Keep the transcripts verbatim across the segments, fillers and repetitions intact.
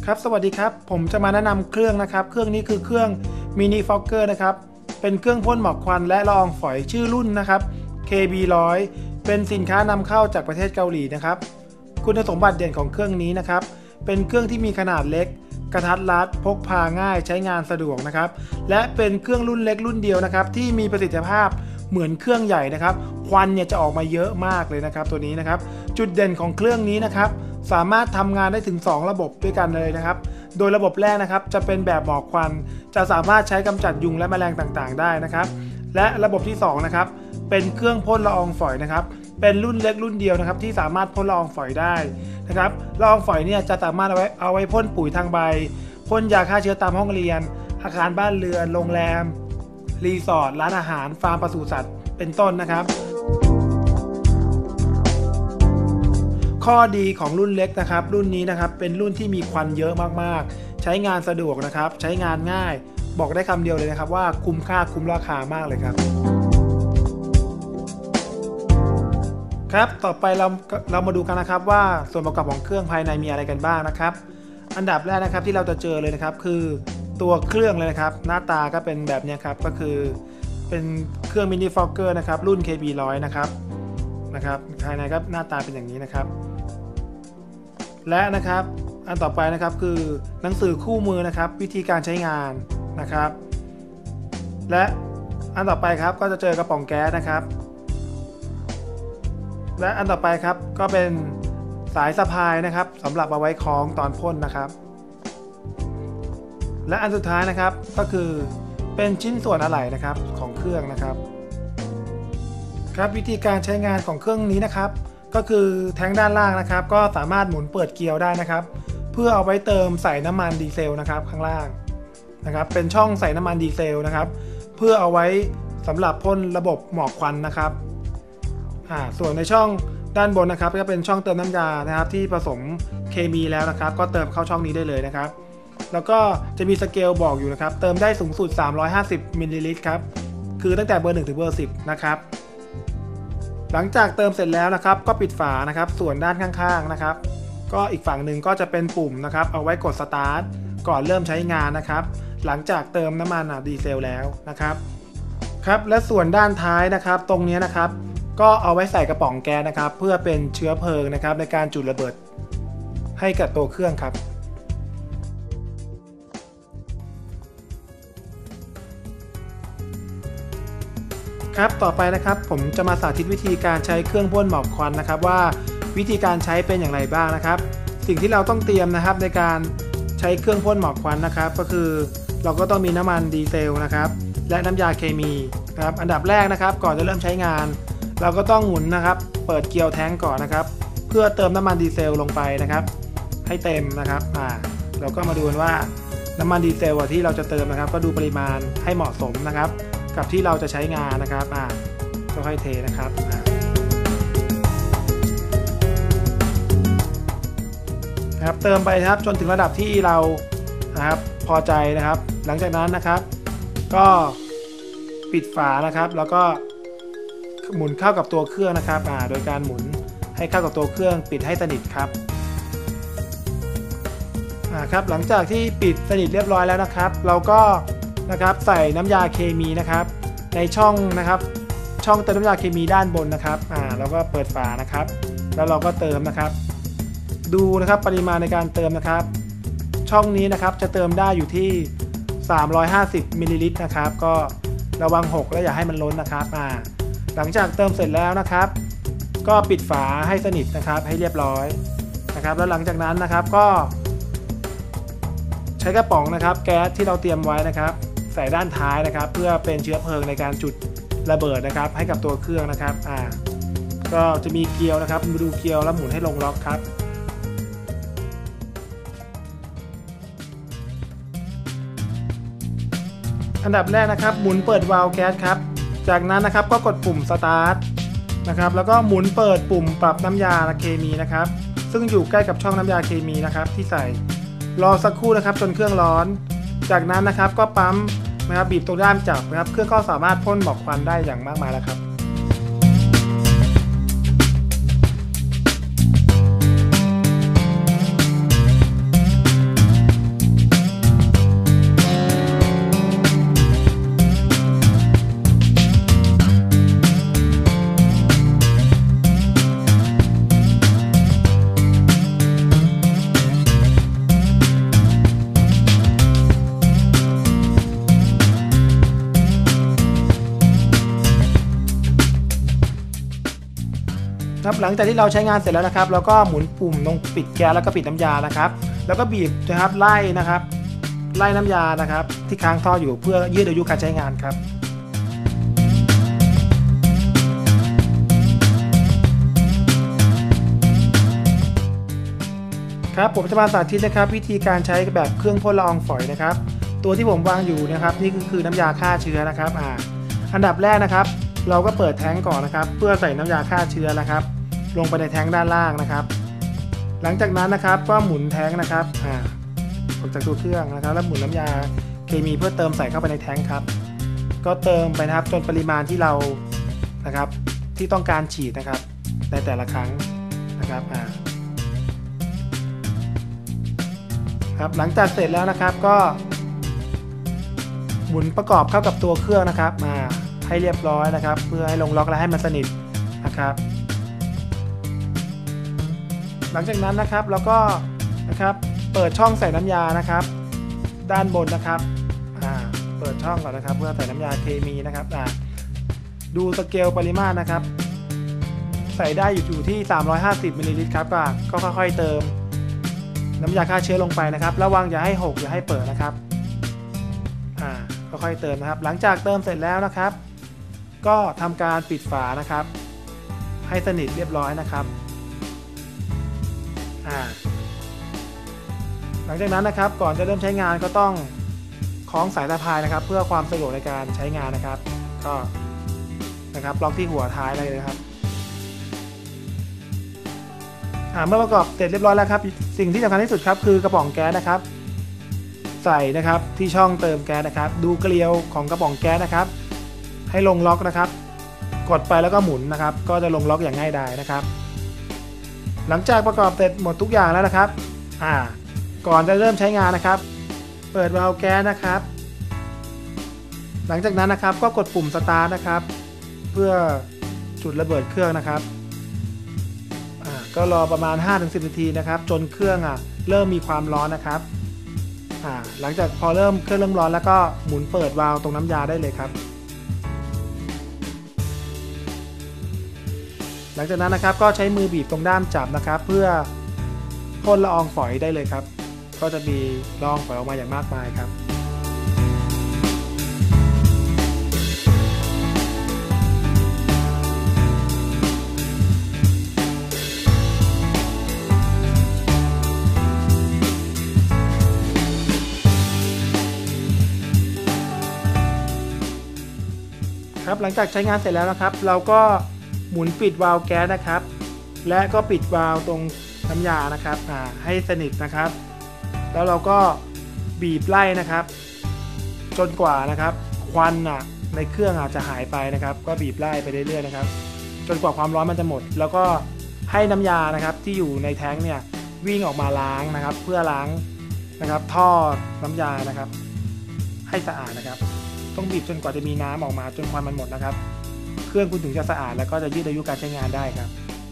ครับสวัสดีครับผมจะมาแนะนำเครื่องนะครับเครื่องนี้คือเครื่องมินิฟอกเกอร์นะครับเป็นเครื่องพ่นหมอกควันและละอองฝอยชื่อรุ่นนะครับ เค บี หนึ่งร้อย เป็นสินค้านำเข้าจากประเทศเกาหลีนะครับคุณสมบัติเด่นของเครื่องนี้นะครับเป็นเครื่องที่มีขนาดเล็กกระทัดรัดพกพาง่ายใช้งานสะดวกนะครับและเป็นเครื่องรุ่นเล็กรุ่นเดียวนะครับที่มีประสิทธิภาพเหมือนเครื่องใหญ่นะครับควันเนี่ยจะออกมาเยอะมากเลยนะครับตัวนี้นะครับจุดเด่นของเครื่องนี้นะครับสามารถทำงานได้ถึงสองระบบด้วยกันเลยนะครับโดยระบบแรกนะครับจะเป็นแบบหมอกควันจะสามารถใช้กำจัดยุงและแมลงต่างๆได้นะครับและระบบที่สองนะครับเป็นเครื่องพ่นละอองฝอยนะครับเป็นรุ่นเล็กรุ่นเดียวนะครับที่สามารถพ่นละอองฝอยได้นะครับละอองฝอยเนี่ยจะสามารถเอาไว้เอาไว้พ่นปุ๋ยทางใบพ่นยาฆ่าเชื้อตามห้องเรียนอาคารบ้านเรือนโรงแรมรีสอร์ทร้านอาหารฟาร์มปศุสัตว์เป็นต้นนะครับข้อดีของรุ่นเล็กนะครับรุ่นนี้นะครับเป็นรุ่นที่มีควันเยอะมากๆใช้งานสะดวกนะครับใช้งานง่ายบอกได้คำเดียวเลยนะครับว่าคุ้มค่าคุ้มราคามากเลยครับครับต่อไปเราเรามาดูกันนะครับว่าส่วนประกอบของเครื่องภายในมีอะไรกันบ้างนะครับอันดับแรกนะครับที่เราจะเจอเลยนะครับคือตัวเครื่องเลยนะครับหน้าตาก็เป็นแบบนี้ครับก็คือเป็นเครื่องมินิฟอกเกอร์นะครับรุ่น เค บี หนึ่งร้อย นะครับนะครับภายในก็หน้าตาเป็นอย่างนี้นะครับและนะครับอันต่อไปนะครับคือหนังสือคู่มือนะครับวิธีการใช้งานนะครับและอันต่อไปครับก็จะเจอกระป๋องแก๊สนะครับและอันต่อไปครับก็เป็นสายสะพายนะครับสำหรับเอาไว้คล้องตอนพ่นนะครับและอันสุดท้ายนะครับก็คือเป็นชิ้นส่วนอะไหล่นะครับของเครื่องนะครับครับวิธีการใช้งานของเครื่องนี้นะครับก็คือแท้งด้านล่างนะครับก็สามารถหมุนเปิดเกียร์ได้นะครับเพื่อเอาไว้เติมใส่น้ำมันดีเซลนะครับข้างล่างนะครับเป็นช่องใส่น้ำมันดีเซลนะครับเพื่อเอาไว้สำหรับพ่นระบบหมอกควันนะครับอ่าส่วนในช่องด้านบนนะครับก็เป็นช่องเติมน้ำยานะครับที่ผสมเคมีแล้วนะครับก็เติมเข้าช่องนี้ได้เลยนะครับแล้วก็จะมีสเกลบอกอยู่นะครับเติมได้สูงสุดสามร้อยห้าสิบมิลลิลิตรครับคือตั้งแต่เบอร์หนึ่งถึงเบอร์สิบนะครับหลังจากเติมเสร็จแล้วนะครับก็ปิดฝานะครับส่วนด้านข้างๆนะครับก็อีกฝั่งหนึ่งก็จะเป็นปุ่มนะครับเอาไว้กดสตาร์ทก่อนเริ่มใช้งานนะครับหลังจากเติมน้ำมันดีเซลแล้วนะครับครับและส่วนด้านท้ายนะครับตรงนี้นะครับก็เอาไว้ใส่กระป๋องแก๊สนะครับเพื่อเป็นเชื้อเพลิงนะครับในการจุดระเบิดให้กับตัวเครื่องครับครับต่อไปนะครับผมจะมาสาธิตวิธีการใช้เครื่องพ่นหมอกควันนะครับว่าวิธีการใช้เป็นอย่างไรบ้างนะครับสิ่งที่เราต้องเตรียมนะครับในการใช้เครื่องพ่นหมอกควันนะครับก็คือเราก็ต้องมีน้ำมันดีเซลนะครับและน้ำยาเคมีนะครับอันดับแรกนะครับก่อนจะเริ่มใช้งานเราก็ต้องหมุนนะครับเปิดเกียร์แท้งก่อนนะครับเพื่อเติมน้ำมันดีเซลลงไปนะครับให้เต็มนะครับอ่าเราก็มาดูกันว่าน้ำมันดีเซลที่เราจะเติมนะครับก็ดูปริมาณให้เหมาะสมนะครับกับที่เราจะใช้งานนะครับอ่าค่อยๆเทนะครับอ่าครับเติมไปครับจนถึงระดับที่เรานะครับพอใจนะครับหลังจากนั้นนะครับก็ปิดฝานะครับแล้วก็หมุนเข้ากับตัวเครื่องนะครับอ่าโดยการหมุนให้เข้ากับตัวเครื่องปิดให้สนิทครับอ่าครับหลังจากที่ปิดสนิทเรียบร้อยแล้วนะครับเราก็นะครับใส่น้ำยาเคมีนะครับในช่องนะครับช่องเติมน้ำยาเคมีด้านบนนะครับอ่าเราก็เปิดฝานะครับแล้วเราก็เติมนะครับดูนะครับปริมาณในการเติมนะครับช่องนี้นะครับจะเติมได้อยู่ที่สามร้อยห้าสิบมิลลิลิตรนะครับก็ระวังหกและอย่าให้มันล้นนะครับอ่าหลังจากเติมเสร็จแล้วนะครับก็ปิดฝาให้สนิทนะครับให้เรียบร้อยนะครับแล้วหลังจากนั้นนะครับก็ใช้กระป๋องนะครับแก๊สที่เราเตรียมไว้นะครับใส่ด้านท้ายนะครับเพื่อเป็นเชื้อเพลิงในการจุดระเบิดนะครับให้กับตัวเครื่องนะครับอ่าก็จะมีเกลียวนะครับมาดูเกลียวแล้วหมุนให้ลงล็อกครับอันดับแรกนะครับหมุนเปิดวาล์วแก๊สครับจากนั้นนะครับก็กดปุ่มสตาร์ทนะครับแล้วก็หมุนเปิดปุ่มปรับน้ำยาเคมีนะครับซึ่งอยู่ใกล้กับช่องน้ำยาเคมีนะครับที่ใส่รอสักครู่นะครับจนเครื่องร้อนจากนั้นนะครับก็ปั๊มนะครับบีบตรงด้ามจับนะครับเครื่องก็สามารถพ่นหมอกควันได้อย่างมากมายแล้วครับคหลังจากที่เราใช้งานเสร็จแล้วนะครับเราก็หมุนปุ่มตรงปิดแก๊สแล้วก็ปิดน้ำยานะครับแล้วก็บีบนะครับไล่นะครับไล่น้ำยานะครับที่ค้างท่ออยู่เพื่อยืดอายุการใช้งานครับครับผมจะมาสาธิตนะครับวิธีการใช้แบบเครื่องพ่นละอองฝอยนะครับตัวที่ผมวางอยู่นะครับนี่คือน้ำยาฆ่าเชื้อนะครับอ่าอันดับแรกนะครับเราก็เปิดแท้งก่อนนะครับเพื่อใส่น้ำยาฆ่าเชื้อนะครับลงไปในแท้งด้านล่างนะครับหลังจากนั้นนะครับก็หมุนแท้งนะครับอ่าออกจากตัวเครื่องนะครับแล้วหมุนน้ำยาเคมีเพื่อเติมใส่เข้าไปในแท้งครับก็เติมไปนะครับจนปริมาณที่เรานะครับที่ต้องการฉีดนะครับในแต่ละครั้งนะครับอ่าครับหลังจากเสร็จแล้วนะครับก็หมุนประกอบเข้ากับตัวเครื่องนะครับมาให้เรียบร้อยนะครับเพื่อให้ลงล็อกและให้มันสนิทนะครับหลังจากนั้นนะครับเราก็นะครับเปิดช่องใส่น้ำยานะครับด้านบนนะครับอ่าเปิดช่องก่อนนะครับเพื่อใส่น้ำยาเคมีนะครับอ่าดูสเกลปริมาตรนะครับใส่ได้อยู่ที่สามร้อยห้าสิบมิลลิลิตรครับก็ค่อยๆเติมน้ำยาฆ่าเชื้อลงไปนะครับระวังอย่าให้หกอย่าให้เปิดนะครับอ่าค่อยๆเติมนะครับหลังจากเติมเสร็จแล้วนะครับก็ทำการปิดฝานะครับให้สนิทเรียบร้อยนะครับอ่าหลังจากนั้นนะครับก่อนจะเริ่มใช้งานก็ต้องคล้องสายสะพายนะครับเพื่อความสะดวกในการใช้งานนะครับก็นะครับล็อกที่หัวท้ายเลยนะครับเมื่อประกอบเสร็จเรียบร้อยแล้วครับสิ่งที่สำคัญที่สุดครับคือกระป๋องแก๊สนะครับใส่นะครับที่ช่องเติมแก๊สนะครับดูเกลียวของกระป๋องแก๊สนะครับให้ลงล็อกนะครับกดไปแล้วก็หมุนนะครับก็จะลงล็อกอย่างง่ายดายนะครับหลังจากประกอบเสร็จหมดทุกอย่างแล้วนะครับอ่าก่อนจะเริ่มใช้งานนะครับเปิดวาล์วแก๊สนะครับหลังจากนั้นนะครับก็กดปุ่มสตาร์ทนะครับเพื่อจุดระเบิดเครื่องนะครับก็รอประมาณ ห้าถึงสิบ นาทีนะครับจนเครื่องอ่ะเริ่มมีความร้อนนะครับอ่าหลังจากพอเริ่มเครื่องเริ่มร้อนแล้วก็หมุนเปิดวาล์วตรงน้ำยาได้เลยครับหลังจากนั้นนะครับก็ใช้มือบีบตรงด้ามจับนะครับเพื่อพ่นละอองฝอยได้เลยครับก็จะมีละอองฝอยออกมาอย่างมากมายครับครับหลังจากใช้งานเสร็จแล้วนะครับเราก็หมุนปิดวาล์วแก๊สนะครับและก็ปิดวาล์วตรงน้ำยานะครับให้สนิทนะครับแล้วเราก็บีบไล่นะครับจนกว่านะครับควันอ่ะในเครื่องอาจจะหายไปนะครับก็บีบไล่ไปเรื่อยๆนะครับจนกว่าความร้อนมันจะหมดแล้วก็ให้น้ำยานะครับที่อยู่ในแท้งเนี่ยวิ่งออกมาล้างนะครับเพื่อล้างนะครับท่อน้ำยานะครับให้สะอาดนะครับต้องบีบจนกว่าจะมีน้ำออกมาจนควันมันหมดนะครับเครื่องคุณถึงจะสะอาดแล้วก็จะยืดอายุการใช้งานได้ครับ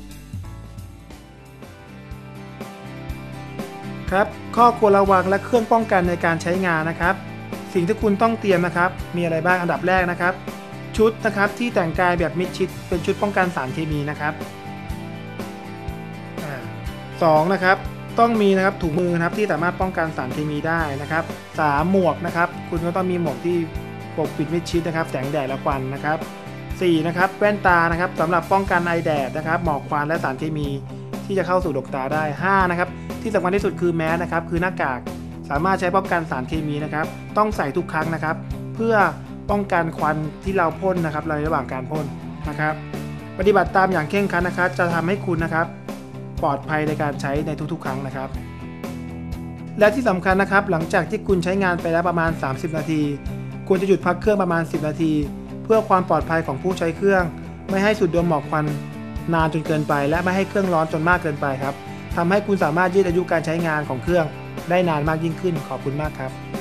ครับข้อควรระวังและเครื่องป้องกันในการใช้งานนะครับสิ่งที่คุณต้องเตรียมนะครับมีอะไรบ้างอันดับแรกนะครับชุดนะครับที่แต่งกายแบบมิดชิดเป็นชุดป้องกันสารเคมีนะครับสองนะครับต้องมีนะครับถุงมือนะครับที่สามารถป้องกันสารเคมีได้นะครับสามหมวกนะครับคุณก็ต้องมีหมวกที่ปกปิดมิดชิดนะครับแสงแดดและควันนะครับสี่นะครับแว่นตานะครับสำหรับป้องกันไอแดดนะครับหมอกควันและสารเคมีที่จะเข้าสู่ดวงตาได้ห้านะครับที่สำคัญที่สุดคือแมสนะครับคือหน้ากากสามารถใช้ป้องกันสารเคมีนะครับต้องใส่ทุกครั้งนะครับเพื่อป้องกันควันที่เราพ่นนะครับในระหว่างการพ่นนะครับปฏิบัติตามอย่างเคร่งครัดนะครับจะทำให้คุณนะครับปลอดภัยในการใช้ในทุกๆครั้งนะครับและที่สำคัญนะครับหลังจากที่คุณใช้งานไปแล้วประมาณสามสิบนาทีควรจะหยุดพักเครื่องประมาณสิบนาทีเพื่อความปลอดภัยของผู้ใช้เครื่องไม่ให้สูดดมหมอกควันนานจนเกินไปและไม่ให้เครื่องร้อนจนมากเกินไปครับทำให้คุณสามารถยืดอายุการใช้งานของเครื่องได้นานมากยิ่งขึ้นขอบคุณมากครับ